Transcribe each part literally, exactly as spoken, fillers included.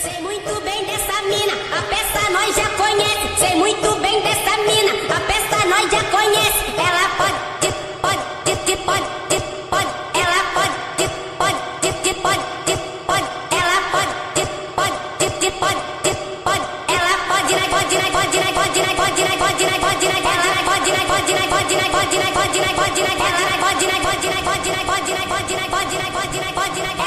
Sei muito bem dessa mina, a peça nós já conhece. Sei muito bem dessa mina, a peça nós já conhece. Ela pode, pode, pode, pode, pode. Ela pode, pode, pode, pode. Ela pode, pode, pode, pode. Ela pode, pode, pode, pode, pode, pode, pode, pode. Ela pode, pode, pode, pode, pode, pode, pode, pode. Ela pode, pode, pode, pode, pode, pode, pode, pode.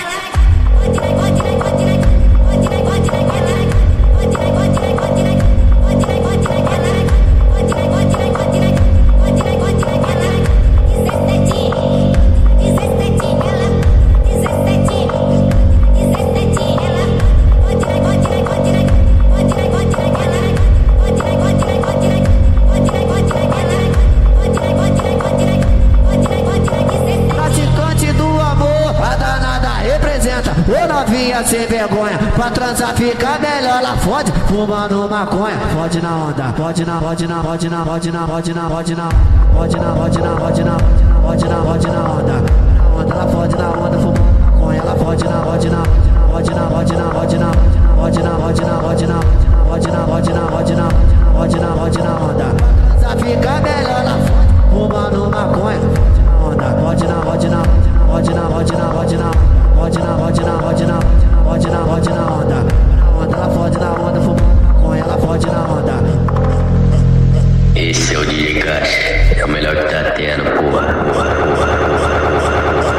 Ô novinha sem vergonha, pra transar fica melhor, ela fode, fumando maconha. Fode na onda, pode na, pode na, pode na, pode na, pode na, pode na, pode na, pode na, pode na, pode na, pode na onda. Na onda ela fode na onda, fumando maconha. Ela fode na, pode na, pode na, pode na, pode na, pode na, pode na, pode na, pode na, pode na, pode na, pode na, pode na onda. Transar fica melhor, ela fode, fumando maconha. Fode na onda, pode na, pode na, pode na, pode na, pode na. Pode na, pode na, pode na, pode na, pode na onda. Na onda ela fode na onda, fumando maconha, ela fode na onda. Esse é o D J Caixa, é o melhor que tá tendo, porra, porra, porra, porra.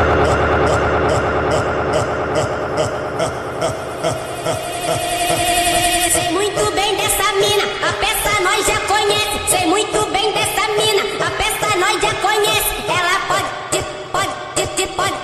Sei muito bem dessa mina, a peça nós já conhece. Sei muito bem dessa mina, a peça nós já conhece. Ela pode, pode, pode.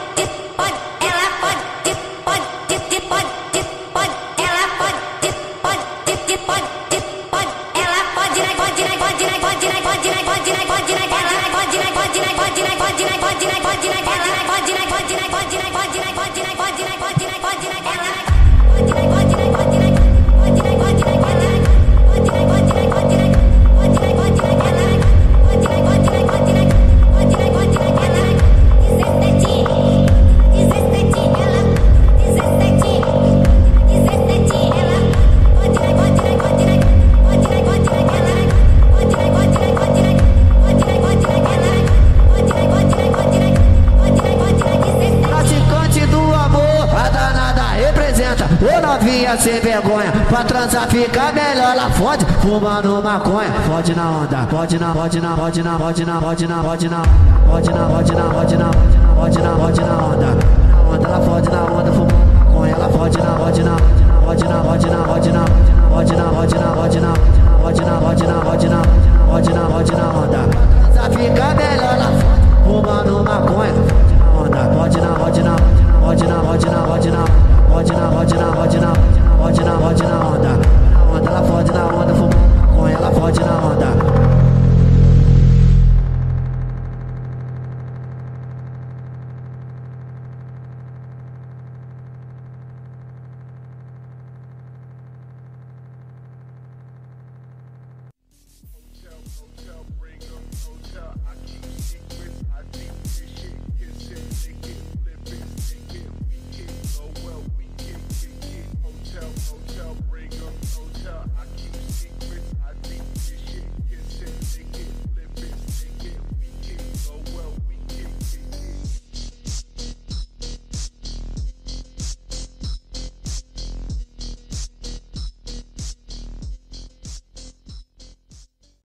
Ô novinha sem vergonha, pra transar fica melhor, ela fode, fumando maconha. Fode na onda, pode na, pode na, pode na, pode na, pode na, pode na, pode na, pode na, pode na, pode na, pode na onda. Na onda ela fode na